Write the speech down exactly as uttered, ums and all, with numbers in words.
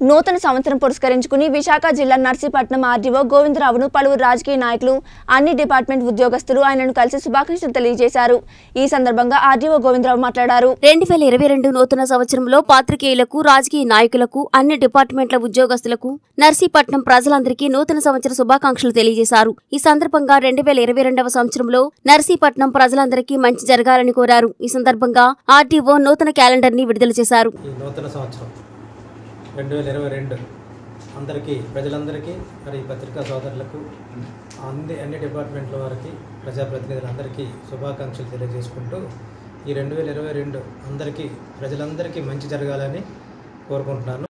నూతన సంవత్సరం పురస్కరించుకుని విశాఖ జిల్లా నర్సీపట్నం ఆర్డీఓ గోవిందరావును పలువురు రాజకీయ నాయకులు, అన్ని డిపార్ట్మెంట్ ఉద్యోగస్తులు ఆయనను కలిసి శుభాకాంక్షలు తెలియజేశారు. ఈ సందర్భంగా ఆర్డీఓ గోవిందరావు మాట్లాడారు. రెండు వేల ఇరవై రెండు నూతన సంవత్సరంలో పాత్రికేయులకు, రాజకీయ నాయకులకు, అన్ని డిపార్ట్మెంట్ల ఉద్యోగస్తులకు, నర్సీపట్నం ప్రజలందరికీ నూతన సంవత్సర శుభాకాంక్షలు తెలియజేశారు. ఈ సందర్భంగా రెండు వేల ఇరవై రెండవ సంవత్సరంలో నర్సీపట్నం ప్రజలందరికీ మంచి జరగాలని కోరారు. ఈ సందర్భంగా ఆర్డీఓ నూతన క్యాలెండర్ ని విడుదల చేశారు. రెండు వేల ఇరవై రెండు అందరికీ, ప్రజలందరికీ, మరి పత్రికా సోదరులకు, అన్ని అన్ని డిపార్ట్మెంట్ల వారికి, ప్రజాప్రతినిధులందరికీ శుభాకాంక్షలు తెలియజేసుకుంటూ ఈ రెండు వేల ఇరవై రెండు అందరికీ, ప్రజలందరికీ మంచి జరగాలని కోరుకుంటున్నాను.